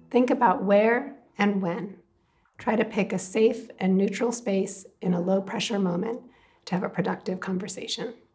Think about where and when. Try to pick a safe and neutral space in a low-pressure moment to have a productive conversation.